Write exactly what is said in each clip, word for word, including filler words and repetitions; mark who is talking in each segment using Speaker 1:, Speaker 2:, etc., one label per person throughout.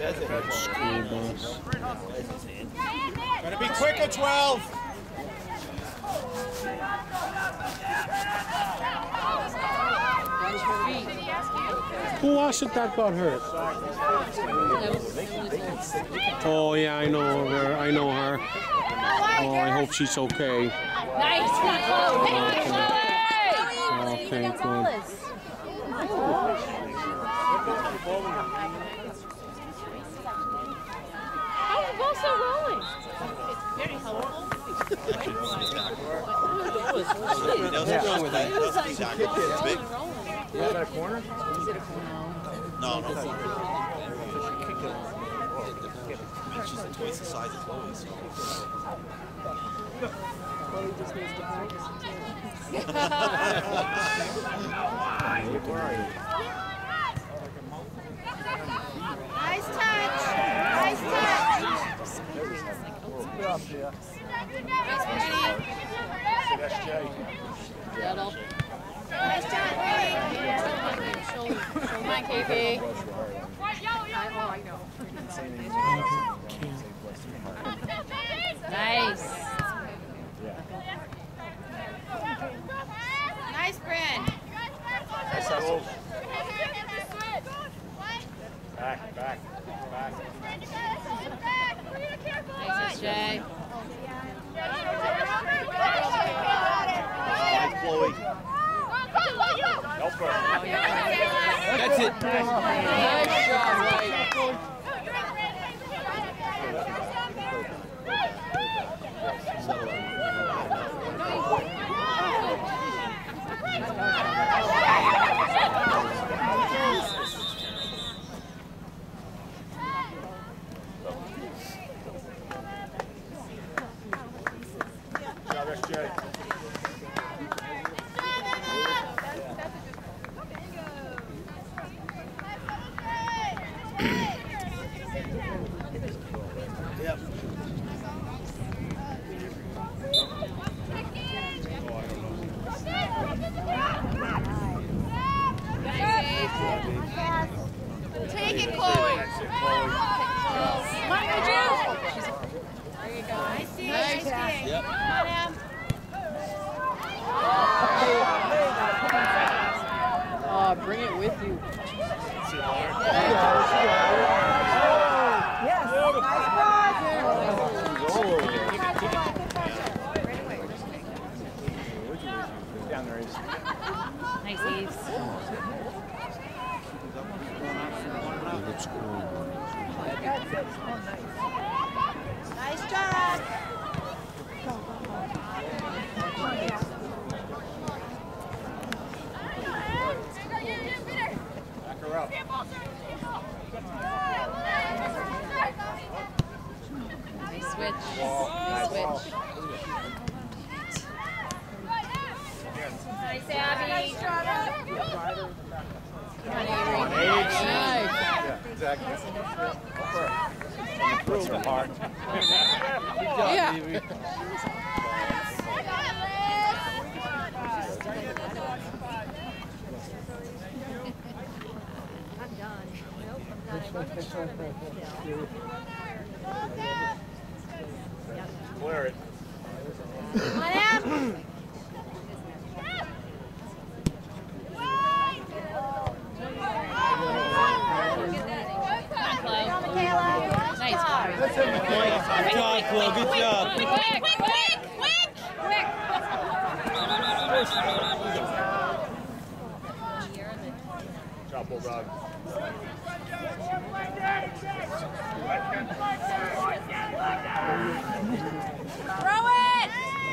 Speaker 1: School bus.
Speaker 2: Gotta be quicker, twelve.
Speaker 1: Who was it that got hurt? Oh yeah, I know her. I know her. Oh, I hope she's okay.
Speaker 3: Nice,
Speaker 1: Okay, good.
Speaker 3: How is the ball so rolling? Very helpful.
Speaker 2: What's wrong with that?
Speaker 4: Is that a corner?
Speaker 2: No, no. She's twice the size of Chloe.
Speaker 3: Chloe just needs to practice.
Speaker 5: Nice touch. Nice touch. Nice, Brady. Nice job, Brady.
Speaker 3: Come on, K P. Nice.
Speaker 5: Nice, Bryn.
Speaker 4: Back, back, back.
Speaker 3: Thanks, Jay.
Speaker 2: Chloe.
Speaker 4: Help her.
Speaker 2: That's it.
Speaker 3: Good job, White.
Speaker 5: Take it, Chloe. Come on, Jules. There you go. Nice D. Nice D.
Speaker 2: Yep.
Speaker 5: Come on, Em.
Speaker 3: Oh, bring it with you.
Speaker 5: Yes. Nice cross.
Speaker 4: Down there is.
Speaker 3: Nice, Eves.
Speaker 5: Nice job.
Speaker 4: Back her up.
Speaker 3: Nice switch.
Speaker 4: Nice
Speaker 3: Nice switch. Nice, Abby. Come on, Avery. Nice.
Speaker 4: Yeah, exactly. Improve the heart. Good job,
Speaker 3: Yeah.
Speaker 4: Evie.
Speaker 5: I'm done. Nope, I'm done. I wasn't sure of it.
Speaker 4: Clear it.
Speaker 5: Come on, Em.
Speaker 3: Nice, Chloe.
Speaker 2: Good job, Chloe. Good job.
Speaker 3: Quick, quick, quick, quick, quick, quick.
Speaker 4: Job, Bulldog.
Speaker 5: Throw it!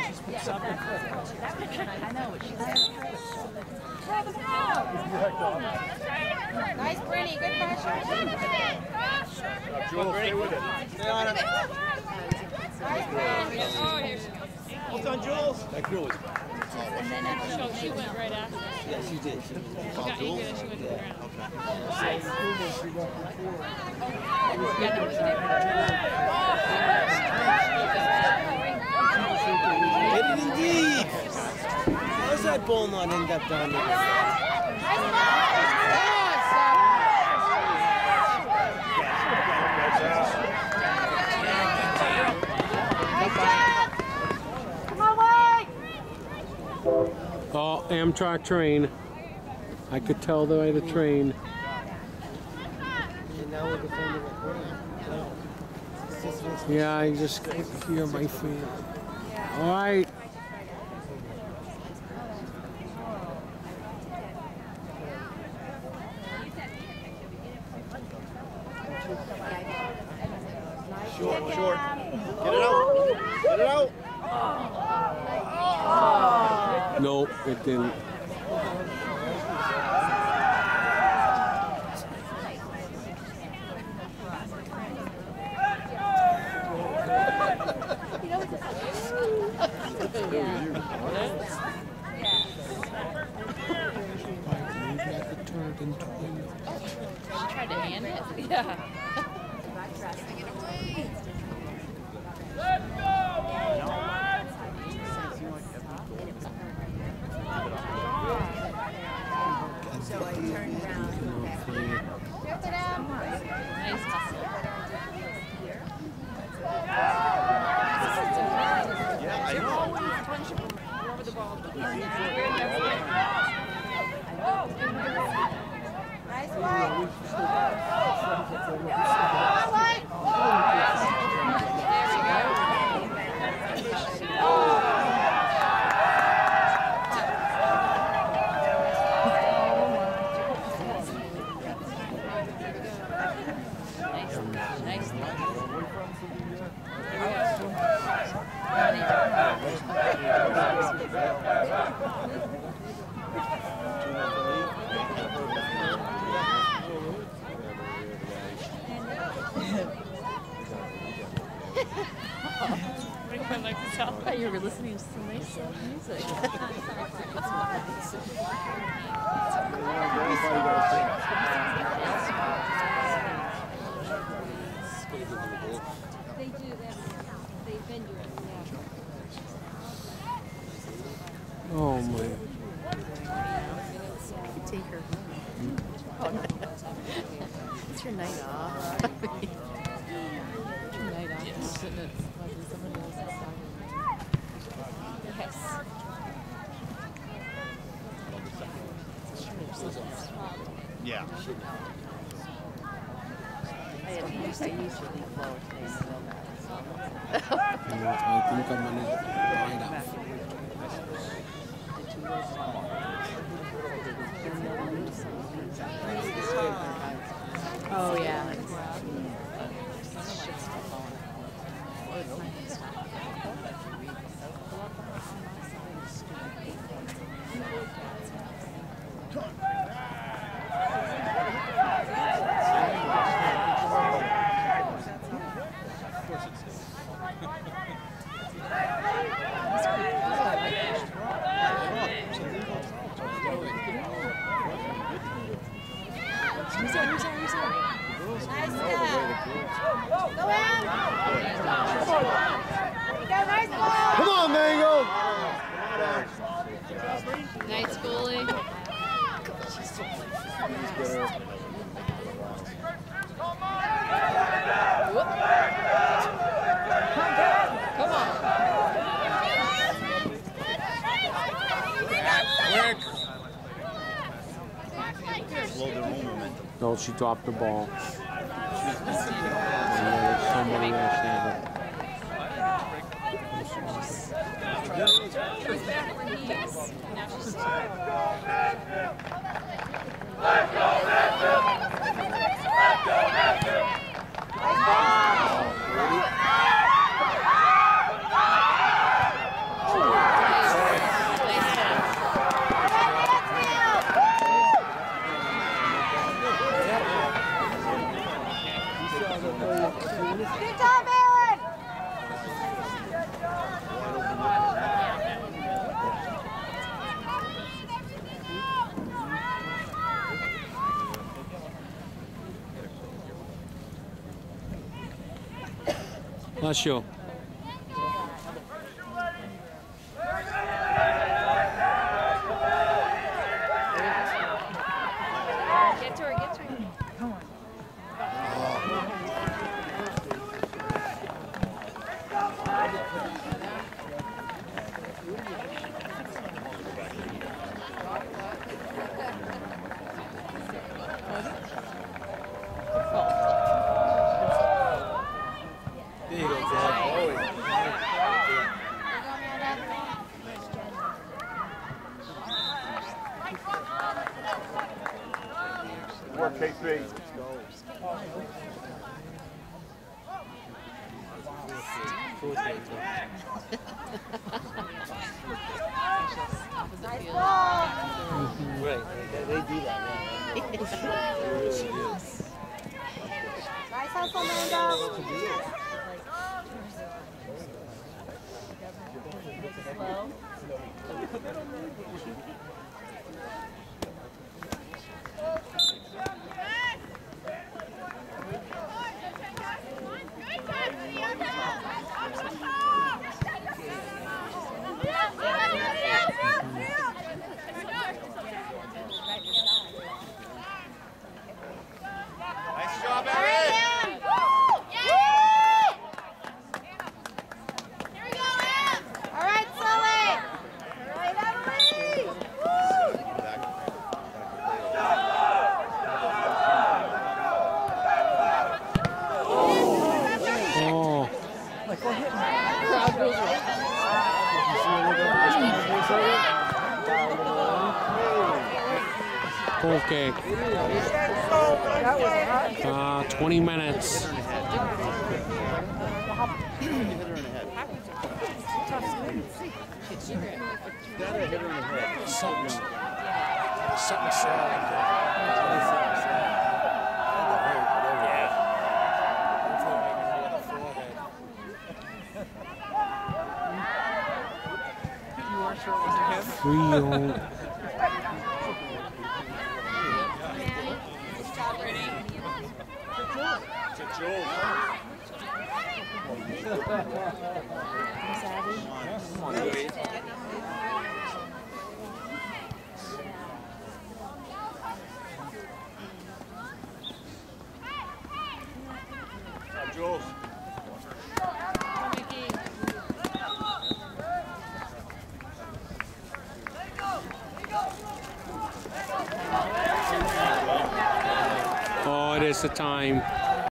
Speaker 3: I know what she said.
Speaker 5: Nice, Brittany. Good pressure.
Speaker 4: Jules, stay with it.
Speaker 2: Stay on it.
Speaker 5: Nice, Bryn.
Speaker 2: Well done, Jules. That girl was
Speaker 3: And then she, she went right after.
Speaker 2: Yeah, she did. She
Speaker 3: She got eager and she went to the ground. Yeah, that was
Speaker 2: Get it indeed. How's that ball not end up down there?
Speaker 5: Nice ball.
Speaker 1: Oh, Amtrak train. I could tell by the train.
Speaker 2: And now we're defending it.
Speaker 1: Yeah, I just hear my feet. All right.
Speaker 4: Short, short. Get it out. Get it out.
Speaker 1: No, it didn't.
Speaker 3: Tried to hand it? Yeah.
Speaker 6: Let's go,
Speaker 5: So I turned around. Lift it up.
Speaker 3: Nice hustle.
Speaker 4: Yeah, I know.
Speaker 3: Over the ball.
Speaker 5: Nice one.
Speaker 3: Nice. I thought you were listening to some nice music.
Speaker 5: They do. They bend your
Speaker 1: Oh my.
Speaker 3: Take her home. It's your night off. It's your night off. Yes. Sitting at someone else's side. Yes.
Speaker 4: Yeah.
Speaker 3: I used to usually flow today.
Speaker 1: I think I'm gonna line up.
Speaker 3: Oh yeah.
Speaker 2: Come on, Mango!
Speaker 3: Nice goalie. Come on.
Speaker 4: Slow their own momentum.
Speaker 1: No, she dropped the ball. Somebody else had it.
Speaker 6: Let's go, Mansfield! Let's go, Mansfield!
Speaker 5: Good job, Aaron!
Speaker 1: Bless you.
Speaker 3: Get to her, get to her. Come on.
Speaker 4: Good work, K C.
Speaker 3: Nice
Speaker 5: ball.
Speaker 2: Right, they, they do that. Right?
Speaker 5: Nice hustle, Mando.
Speaker 3: Slow.
Speaker 4: Nice job, Erin.
Speaker 5: All right, Sully. All right, Emily.
Speaker 1: Oh.
Speaker 3: Crowd goes
Speaker 1: Okay. Uh, twenty minutes.
Speaker 2: Gotta hit her in the head. Something, something sad.
Speaker 3: You weren't sure it wasn't him?
Speaker 1: Three oh.
Speaker 4: Jules.
Speaker 1: Oh, it is the time.